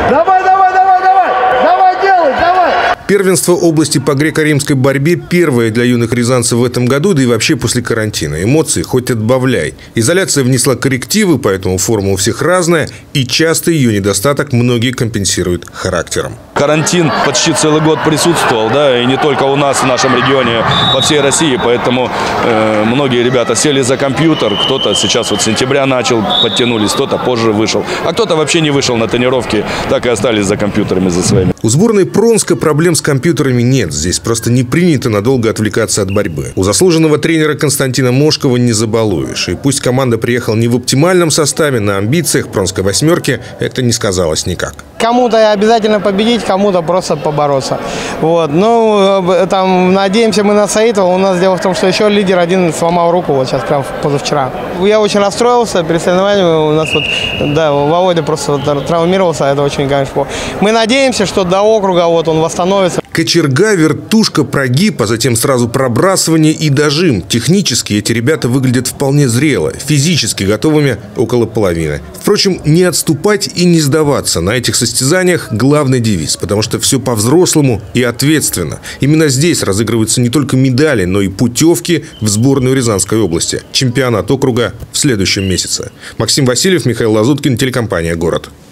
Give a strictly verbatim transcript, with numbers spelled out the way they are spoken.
Давай, давай, давай, давай! Давай, делай, давай! Первенство области по греко-римской борьбе первое для юных рязанцев в этом году, да и вообще после карантина. Эмоции хоть отбавляй. Изоляция внесла коррективы, поэтому форма у всех разная, и часто ее недостаток многие компенсируют характером. Карантин почти целый год присутствовал, да, и не только у нас в нашем регионе, по всей России, поэтому э, многие ребята сели за компьютер, кто-то сейчас вот с сентября начал, подтянулись, кто-то позже вышел, а кто-то вообще не вышел на тренировки, так и остались за компьютерами за своими. У сборной Пронска проблем с компьютерами нет, здесь просто не принято надолго отвлекаться от борьбы. У заслуженного тренера Константина Мошкова не забалуешь, и пусть команда приехала не в оптимальном составе, на амбициях Пронской восьмерки это не сказалось никак. Кому-то обязательно победить, кому-то просто побороться. Вот. Ну, там, надеемся мы на Саитова. У нас дело в том, что еще лидер один сломал руку вот сейчас, прям позавчера. Я очень расстроился перед соревнованием. У нас вот, да, Володя просто травмировался, это очень, конечно, мы надеемся, что до округа вот он восстановится. Кочерга, вертушка, прогиб, а затем сразу пробрасывание и дожим. Технически эти ребята выглядят вполне зрело, физически готовыми около половины. Впрочем, не отступать и не сдаваться на этих состязаниях – главный девиз, потому что все по-взрослому и ответственно. Именно здесь разыгрываются не только медали, но и путевки в сборную Рязанской области. Чемпионат округа в следующем месяце. Максим Васильев, Михаил Лазуткин, телекомпания «Город».